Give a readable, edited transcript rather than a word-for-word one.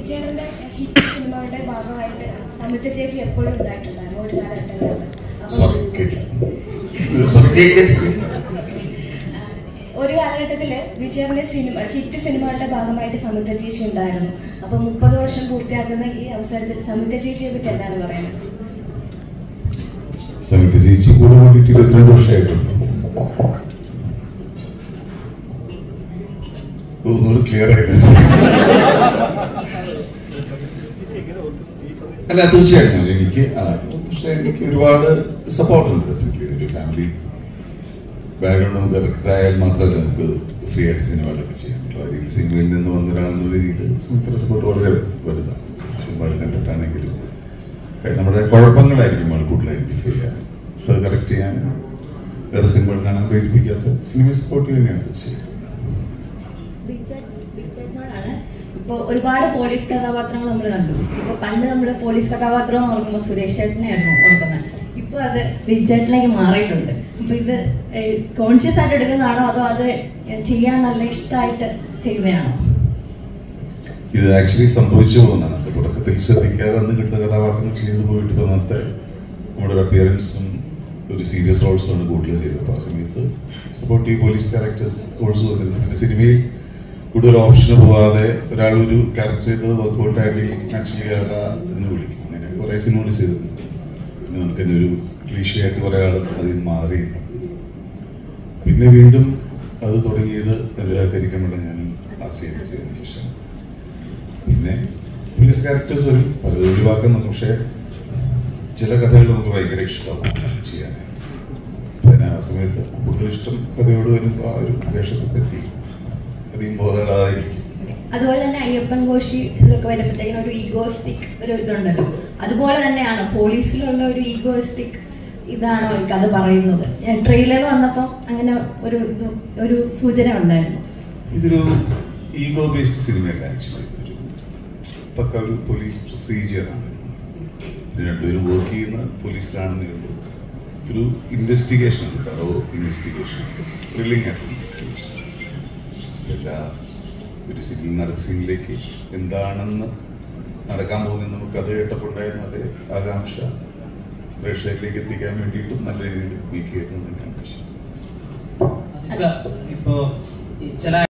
വിജയന്റെ ഹിറ്റ് സിനിമകളുടെ ഭാഗമായിട്ട് സംയുക്ത ചേച്ചി എപ്പോഴും ഉണ്ടായിട്ടുണ്ടായിരുന്നു ഒരു കാലഘട്ടങ്ങളിൽ. ഒരു കാലഘട്ടത്തില് വിജയന്റെ ഹിറ്റ് സിനിമകളുടെ ഭാഗമായിട്ട് സംയുക്ത ചേച്ചി ഉണ്ടായിരുന്നു. അപ്പൊ 30 വർഷം പൂർത്തിയാക്കുന്ന ഈ അവസരത്തിൽ സംയുക്ത ചേച്ചിയെ പറ്റി എന്താണ് പറയുന്നത്? സംയുക്ത ചേച്ചി കൂടെ കൂടിയിട്ട് 22 വർഷമായിട്ടുണ്ട്. ഒന്നുകൂടി ക്ലിയർ ആയിട്ട് അല്ല, തീർച്ചയായിട്ടും എനിക്ക് ഒരുപാട് സപ്പോർട്ട് ഉണ്ട്. ഒരു ഫാമിലി ബാക്ക്ഗ്രൗണ്ട് നമുക്ക് കറക്റ്റ് ആയാൽ മാത്രമല്ല നമുക്ക് ഫ്രീ ആയിട്ട് സിനിമകളൊക്കെ ചെയ്യാൻ പറ്റുള്ളൂ. അതിൽ സിനിമയിൽ നിന്ന് വന്ന ഒരാളെന്ന രീതിയിൽ സിനിമയുടെ സപ്പോർട്ട് വളരെ വലുതാണ്. സിനിമകൾ കണ്ടിട്ടാണെങ്കിലും നമ്മുടെ കുഴപ്പങ്ങളായിരിക്കും നമ്മൾ കൂടുതൽ ഐഡന്റിഫൈ ചെയ്യാൻ, അത് കറക്റ്റ് ചെയ്യാൻ വേറെ സിനിമകൾ കാണാൻ പ്രേരിപ്പിക്കാത്ത സിനിമയെ സപ്പോർട്ട് തന്നെയാണ് തീർച്ചയായും. ഇപ്പോൾ ഒരുപാട് പോലീസ് കഥാപാത്രങ്ങൾ നമ്മൾ കണ്ടു. ഇപ്പൊ പണ്ട് നമ്മൾ പോലീസ് കഥാപാത്രം എന്ന് ഓർക്കുമ്പോൾ സുരേഷ് ചേട്ടനെയായിരുന്നു ഓർക്കുന്നത്. ഇപ്പൊ അത് വിജയേട്ടനിലേക്ക് മാറിയിട്ടുണ്ട്. അപ്പൊ ഇത് കോൺഷ്യസ് ആയിട്ട് എടുക്കുന്നതാണോ അതോ അത് ചെയ്യാൻ നല്ല ഇഷ്ടമായിട്ട് ചെയ്യുന്നതാണോ? ഇത് ആക്ച്വലി സംഭവിച്ചു പോകുന്നതാണ്. തുടക്കത്തിൽ ശ്രദ്ധിക്കാതെ അന്ന് കിട്ടുന്ന കഥാപാത്രങ്ങൾ ചെയ്തു പോയിട്ട് അന്നത്തെ നമ്മുടെ ഒരു അപ്പിയറൻസും ഒരു സീരിയസ് റോൾസും ആണ് കൂടുതൽ ചെയ്തത്. അപ്പോൾ ആ സമയത്ത് സപ്പോർട്ടീവ് പോലീസ് ക്യാരക്ടേഴ്സ് റോൾസ് വന്നിരുന്നു. പിന്നെ സിനിമയിൽ കൂടുതൽ ഓപ്ഷന് പോകാതെ ഒരാൾ ഒരു ക്യാരക്ടർ ചെയ്ത് വർക്ക്ഔട്ട് ആയിട്ട് നാച്ചുറലി ആവുക എന്ന് വിളിക്കും. അങ്ങനെ കുറേ സിനിമകൾ ചെയ്തിട്ടുണ്ട്. പിന്നെ നമുക്ക് തന്നെ ഒരു ക്ലീഷയായിട്ട് കുറേ ആൾ അതിൽ മാറി. പിന്നെ വീണ്ടും അത് തുടങ്ങിയത് കരിക്കമുള്ള ഞാൻ ആശയം ചെയ്തതിന് ശേഷം പിന്നെ പോലീസ് ക്യാരക്ടേഴ്സ് വരും, പലത് ഒഴിവാക്കുന്നുണ്ട്. പക്ഷേ ചില കഥകൾ നമുക്ക് ഭയങ്കര ഇഷ്ടമാവും ചെയ്യാനായിട്ട്. അതിന് ആ സമയത്ത് കൂടുതൽ ഇഷ്ടം കഥയോട് വരുമ്പോൾ ആ ഒരു വേഷത്തെ പറ്റി അധികം ബോധമില്ലാതായിരിക്കും. അതുപോലെ തന്നെ അയ്യപ്പൻ കോശി ഇതൊക്കെ വരുമ്പോഴത്തേക്കും ഒരു ഈഗോസ്റ്റിക് ഒരു ഇതുണ്ടല്ലോ, അതുപോലെ തന്നെയാണ് പോലീസിലുള്ള ഒരു ഈഗോസ്റ്റിക് ഇതാണോ ഈ കഥ പറയുന്നത്? ട്രെയിലർ വന്നപ്പോൾ അങ്ങനെ ഒരു സൂചന ഉണ്ടായിരുന്നു. ഇതൊരു ഈഗോ ബേസ്ഡ് സിനിമയല്ല, ആക്ച്വലി പക്ക ഒരു പോലീസ് പ്രൊസീജിയറാണ്. രണ്ടുപേരും വർക്ക് ചെയ്യുന്ന പോലീസിലാണെന്നേ ഉള്ളൂ. ഒരു ഇൻവെസ്റ്റിഗേഷൻ ഉണ്ട്, തറോ ഇൻവെസ്റ്റിഗേഷൻ, ത്രില്ലിംഗ് ആയിട്ടുള്ള ഇൻവെസ്റ്റിഗേഷൻ. ഒരു സീനിലേക്ക് എന്താണെന്ന് നടക്കാൻ പോകുന്നത് നമുക്ക് അത് കേട്ടപ്പോണ്ടായിരുന്നു. അതേ ആകാംക്ഷ പ്രേക്ഷകരിലേക്ക് എത്തിക്കാൻ വേണ്ടിയിട്ടും നല്ല രീതിയിൽ മീക്ക് ചെയ്യുന്നത് തന്നെയാണ്.